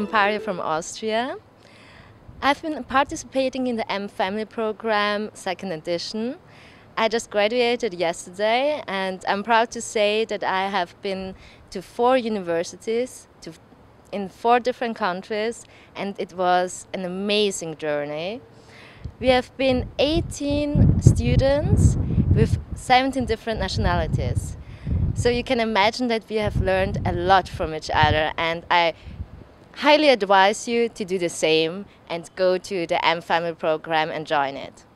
I'm Paria from Austria. I've been participating in the MFamily program, second edition. I just graduated yesterday, and I'm proud to say that I have been to 4 universities in 4 different countries, and it was an amazing journey. We have been 18 students with 17 different nationalities. So you can imagine that we have learned a lot from each other, and I highly advise you to do the same and go to the MFamily program and join it.